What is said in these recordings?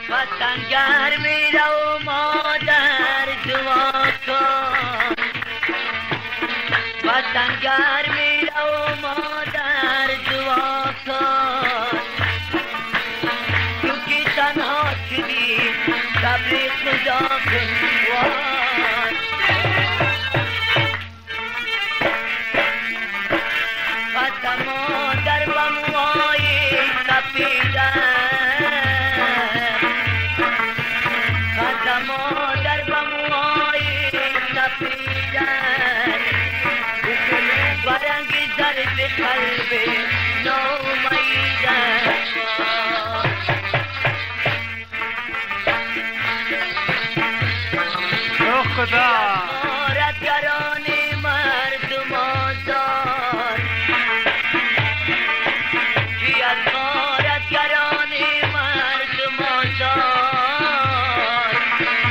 وطن گرمی رو مادر دعا کن، وطن گرمی رو مادر دعا کن، تو که تنها شدی صبر خدا کن. وطن مادر و موهای سفیده، وطن مادر و موهای سفیده، حکم برنگ زرد قلب نومیده. خدا غارتگران مردم آزار، کی از غارتگران مردم آزار،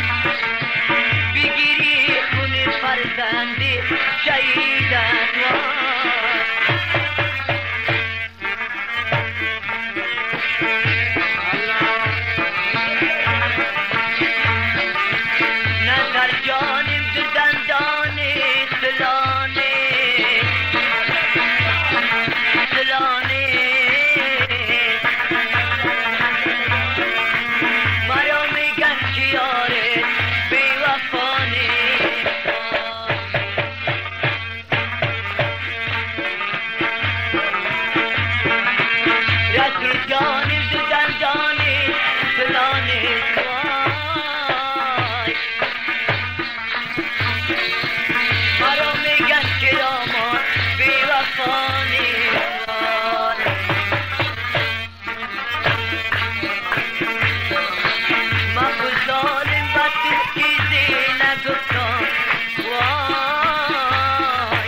بگیری خون فرزند شهیدت. نظر جانم تو دندان سلانه، سلانه مرا میگن که یاره بی وفانه. رسول جانم تو دندان سلانه، مرا میگن که رامان بی وفانی. من به ظالم و تو چیزی نگفتم، وای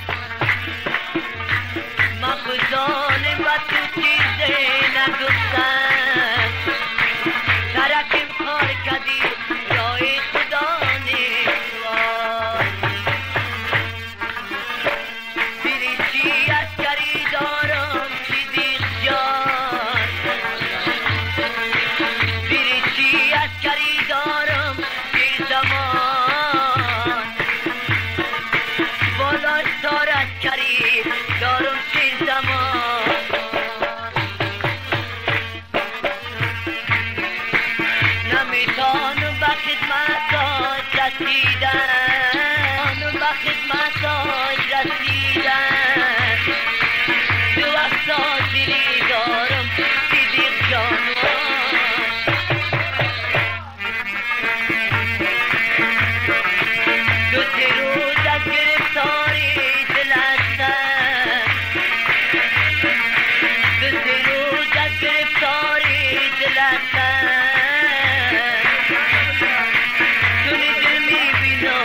من به ظالم و تو چیزی نگفتم، ترکیم کار کردی رای خدا نیست. وای بریچی عسکری دارم صدیق جان، بریچی عسکری دارم دیر زمان، بالا سار عسکری دارم دیر زمان. نمیتانم به خدمتات رسیدن، به خدمتات رسیدن، دو وقتا دلی دارم صدیق جان. دو سه روز از گرفتاری دل هستم، دو سه روز از گرفتاری دل هستم، تو دل میبینم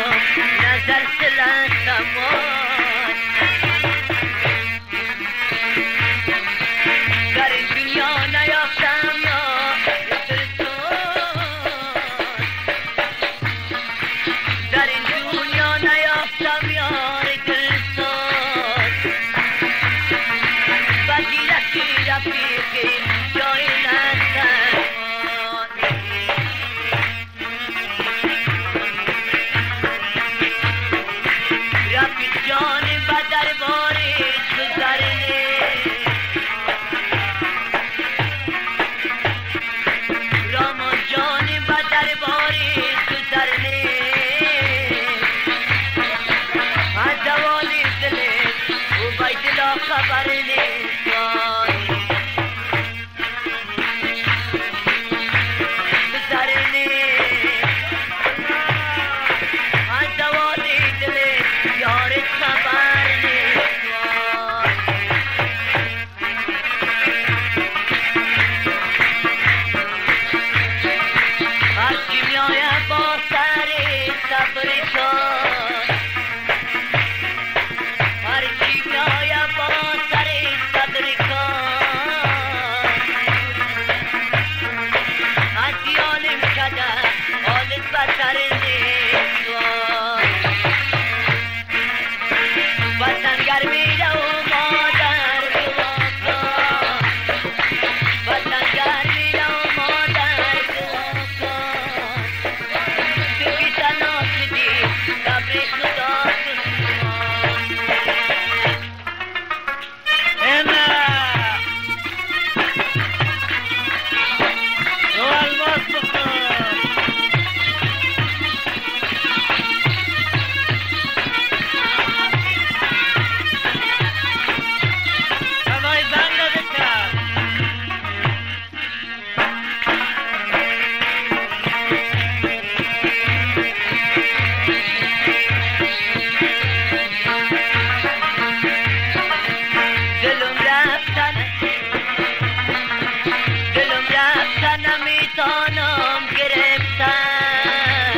تا نمیتانم گرفتن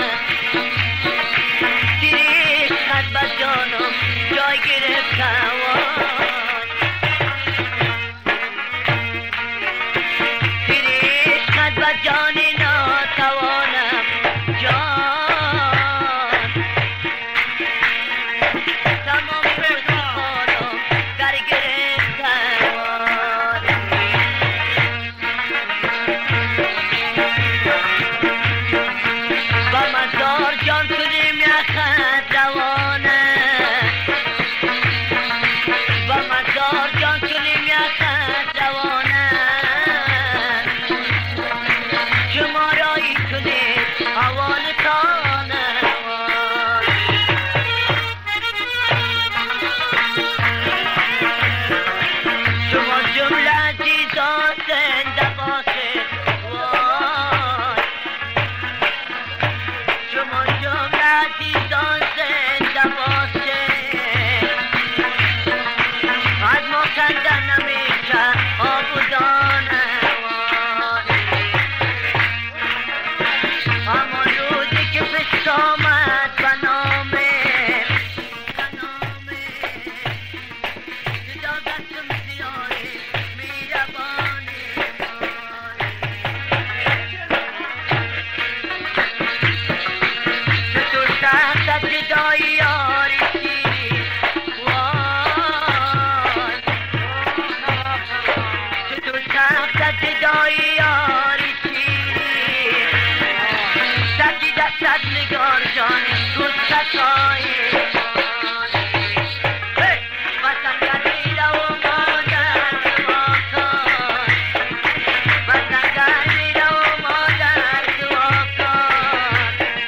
تیری خط با جانم جای گرفتن تیری خط با جانی ناتوانم جان تمام روزانم در گرفتن با مزار جان کنیم یخت روانه با مزار جان کنیم یخت روانه شما رایی کنید حوال تانه شما جمله عزیزان زنده باشید شما جمله عزیزان زنده باشید از ما کندن نمیشه آبودانه همان روزی که پیش آمد به نامه جدا دستم زیاره میربانی چطور تحت جدایی یاری شیری وای چطور تحت جدایی یاری شیری سکی دستت نگار جان گستکایی وطن گریده و مادر دعا کن وطن گریده و مادر دعا کن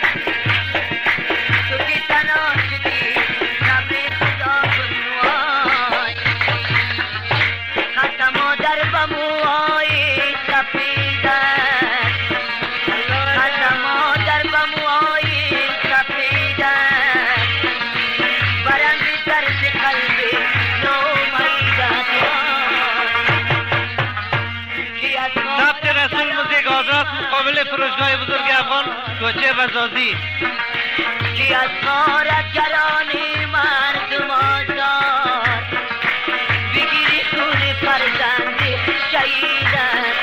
تو که تنها شدی نبی خدا کن وای خط مادر به موهای سفیدت خط مادر به موهای سفیدت برنگ درد قلبی نومیدت ثبت رسول موزیک آزاد مقابل فروشگاه بزرگ افغان کوچه وزازی کی از غارتگرانی مردم آزاد بگیری خون فرزندی شهیدت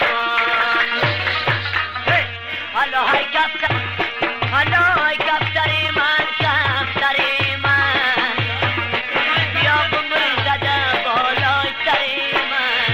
حالا های کفتر حالا های کفتری من کفتری من بیا بمون زده بالای سری من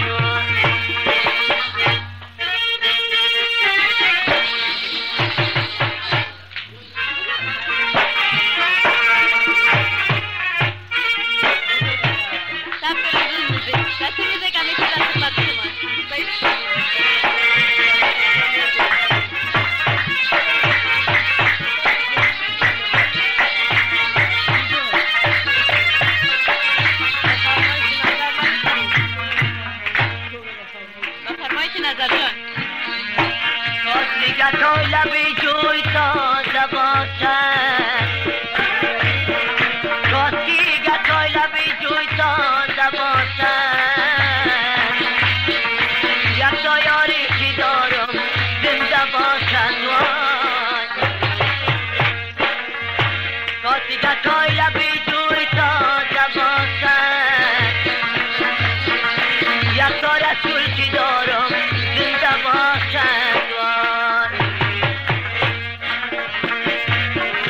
دیگر تو لبی جوی تازه باشد دیگر تو لبی جوی تازه باشد یک تا یاری که دارم زنده باشد وای دیگر تو لبی جوی تازه باشد یک تا رسول که دارم زنده باشد وای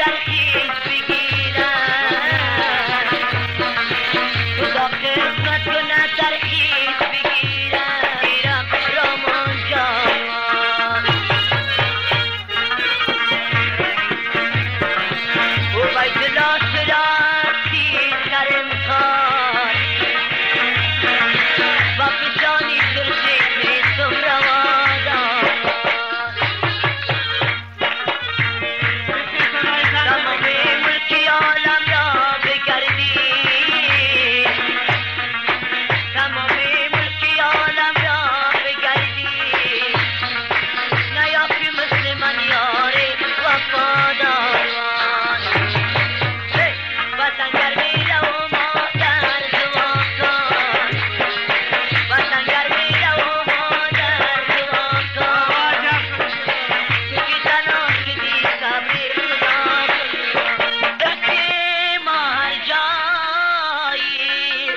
در خیز بگیرن خدا قسمت کنه در خیز بگیرن میرم رامان جان او بیت الله سراتی کرم کار با فشانی ترسی میتم روادار تمام ملکی عالم را بگردی تمام ملکی عالم را بگردی نیافی مثل من یار وفادار وطن گرمی رو مادر دعا کن وطن گرمی رو مادر دعا کن تو که تنها شدی صبر خدا بخی ما هر جایی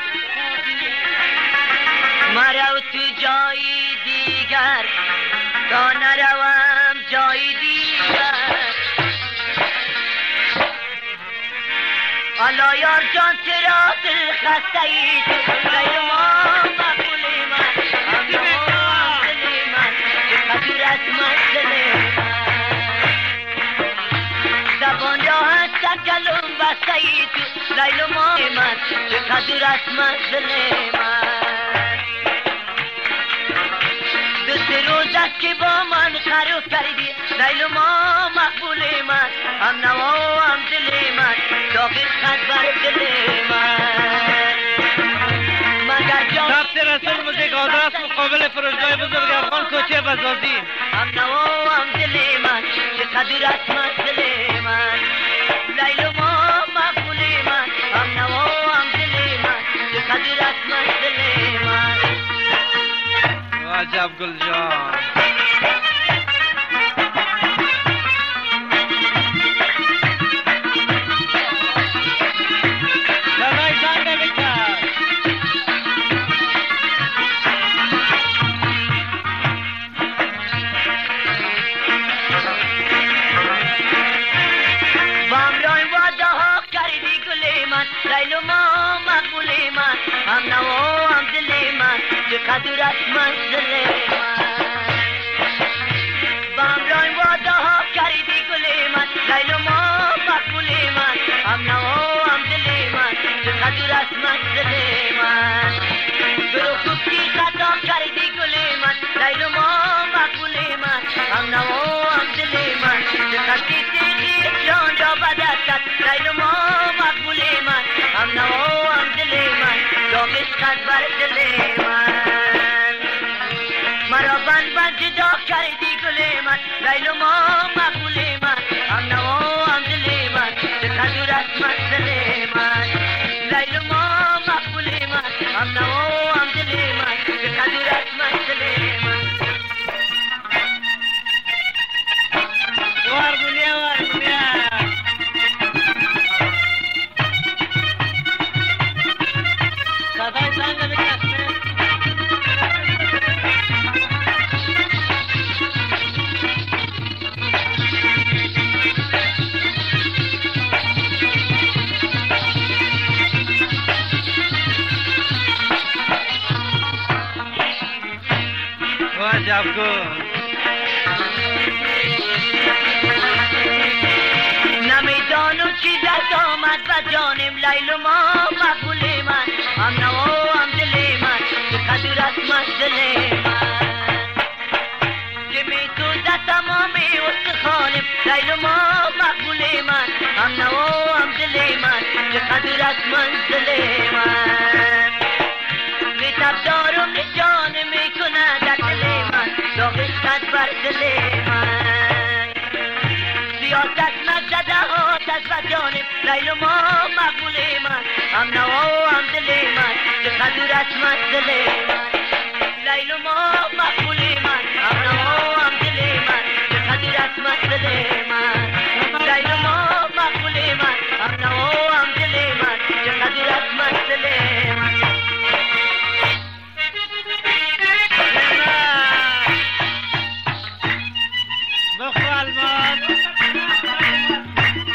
مرو تو جایی دیگر تا نروم جایی دیگر حالا یار جان چرا دل خسته ای تو غیر ما مقبول من هم دل من چقدر از منزل من زبان راحت تکلم بسته ای تو لیل و ماه من چقدر از منزل من دو سه روز است که با من خراب کردی لیل و ماه مقبول من هم نوا و هم دل من داغش خط بر دل من مگر جان ثبت رسول موزیک آدرس مقابل فروشگاه بزرگ افغان کوچه بزازی هم نوا و هم دل من چقدر از منزل من لیل و ماه مقبول من هم نوا و هم دل من چقدر از منزل من عجب گل جان صدای زنگ بکن با امرای واده ها کردی گل من لیل و ماه مقبول من هم نوا و هم دل من چقدر از منزل من با امرای واده ها کردی گل من لیل و ماه مقبول من هم نوا و هم دل من چقدر از منزل من برو گفتی خطا کردی گل من لیل و ماه مقبول من هم نوا و هم دل من چقدر دیدی جان را بدستت لیل و ماه مقبول من هم نوا و هم دل من داغش خط بر دل من مرا بند بند جدا کردی گل من لیل و ماه مقبول من هم نوا و هم دل من چقدر از منزل من لیل و ماه مقبول من هم نوا و هم دل من چقدر از منزل من وارمونیا وارمونیا صدای زنگ بکن عجب گل نمیدانم چی دست آمد و جانم لیل و ماه مقبول من هم نوا و هم دل من چقدر از منزل من که می سوزد تمام استخوانم لیل و ماه مقبول من هم نوا و هم دل من چقدر از منزل من می تبدارم جان می کند در دل من داغش خط بر دل من سیاست مزده آتش و جانم لیل و ماه مقبول من هم نوا و هم دل من چقدر از منزل من لیل و ماه مقبول من هم نوا و هم دل من چقدر از منزل من لیل و ماه مقبول من هم نوا و هم دل من چقدر از منزل من بخو الماس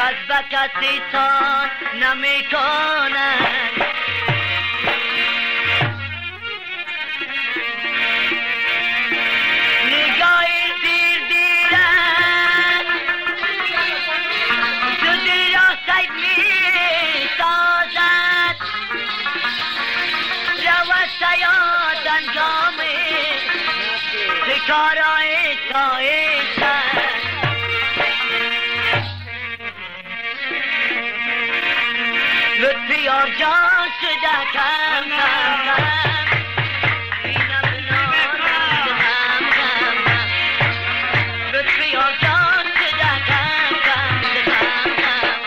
جذبت ایسان نمی کنند نگاه دیر دیرند تو دل را سید می سازد روز سیاد انجام شکار آیستا لطفی آر جان شده کم کم کم بینم بنانم کم کم کم لطفی آر جان شده کم کم کم کم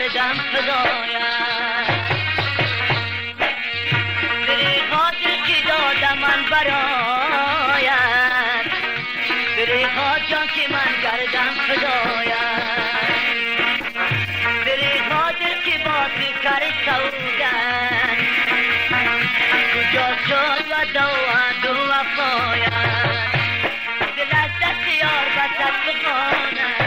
کردم فدایت دل خاطر که دادم من برایت دل خاطر که من کردم فدایت دل خاطر که با تو کار سودن کجا شد و دو وفایت دل از دست یار بسد بخانم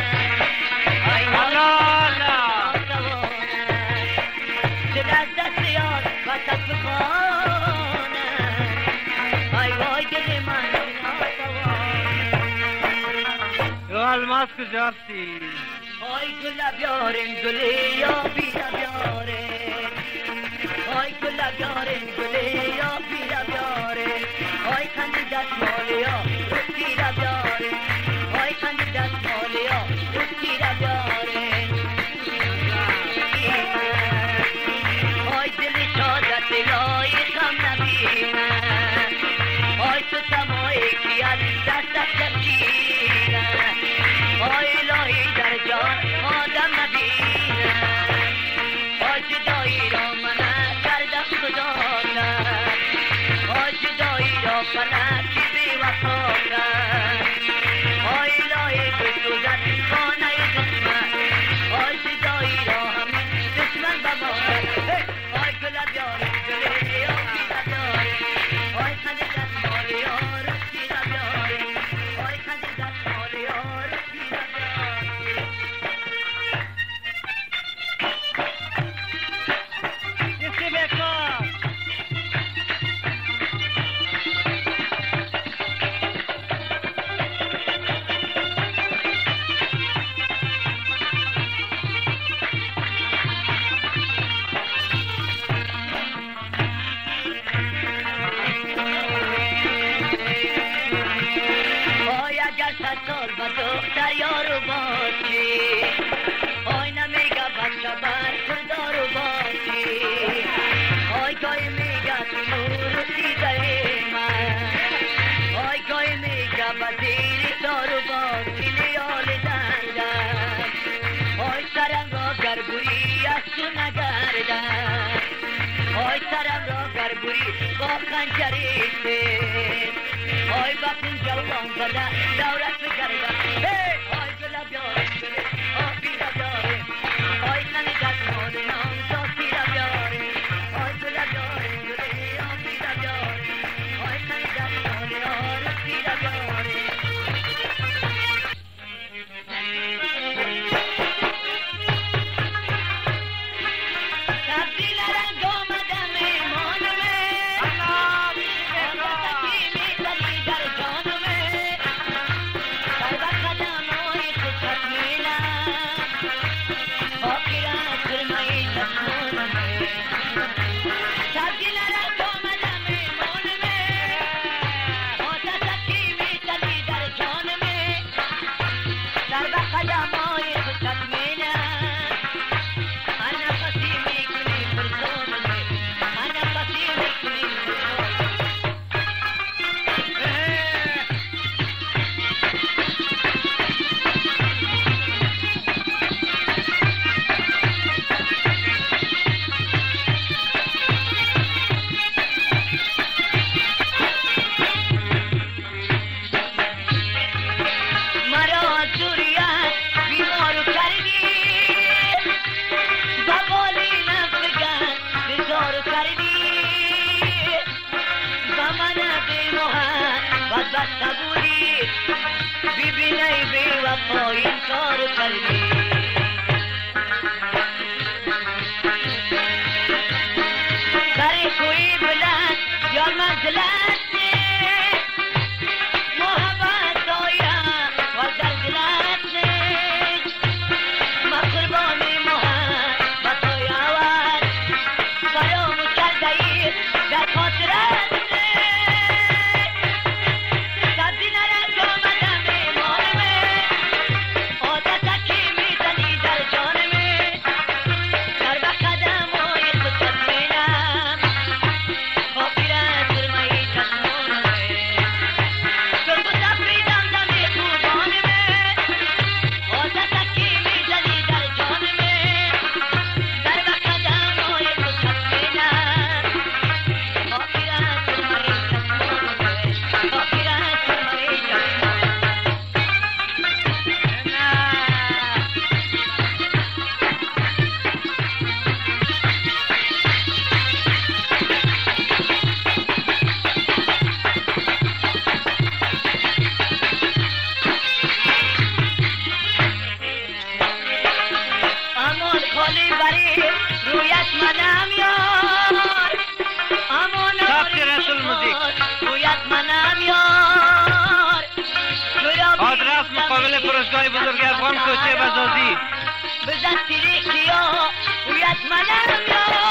الماس کجاستی؟ آی گل بیارن گلی یا بیلا بیارن آی گل بیارن گلی یا بیلا بیارن آی خندی دست مالیا رسیلا بیارن آی خندی دست مالیا رسیلا بیارن آی دلی شادت لای کم نبینن آی تو سمایی که از دستت کشیدن آی الهی در جان آدم نبینن آی جدایی را من کردم خدا کرد آی جدایی را من که بی وفا کرد آی الهی بسوزد خانه دشمن آی جدایی را همین دشمن بماند آی گل بیارن گلی یا بیلا بیارن آی خنده دست مالی یا رسیلا بیارن آی خنده دست مالی یا رسیلا یکی بکار آی اگر 100 سال با دختر یارو باشی آی نمیگه بچه بر خوددارو باشی آی گاهی میگه تو نور دیده من آی گاهی میگه بدیری دارو باشی نیال دندن آی سرم را گربوری از تو نگردن آی سرم را گربوری با خنجریسته آی بخون جوان بده دورت بگردم آی گلا بیاره گله آی بیلا بیاره آی خنی دست ماله نام داستی را بیاره آی گلا بیاره گله آی بیلا بیاره آی خنی دست ماله آرستی را بیاره تبدیل رنگ آمدم ایمانمه ببینی بی وفا این کارو کردی سر کوی بلند یا منزلت محبت دایم و زلزلت ما قربانی محبت های اول فراموش کرده ای در خاطرت فروشگاه بزرگ افغان کوچه بزازی. بزن تیری کیا اویت منم یا